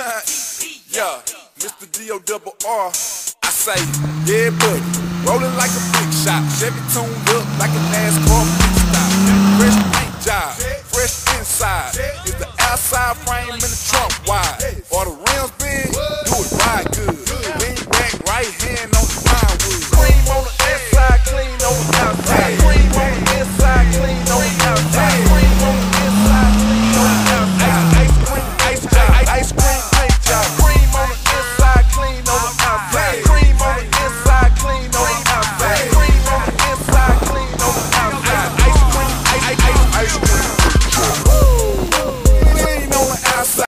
Yeah, Mr. D-O-double-R. I say, yeah, buddy, rolling like a big shot. Chevy tuned up like a NASCAR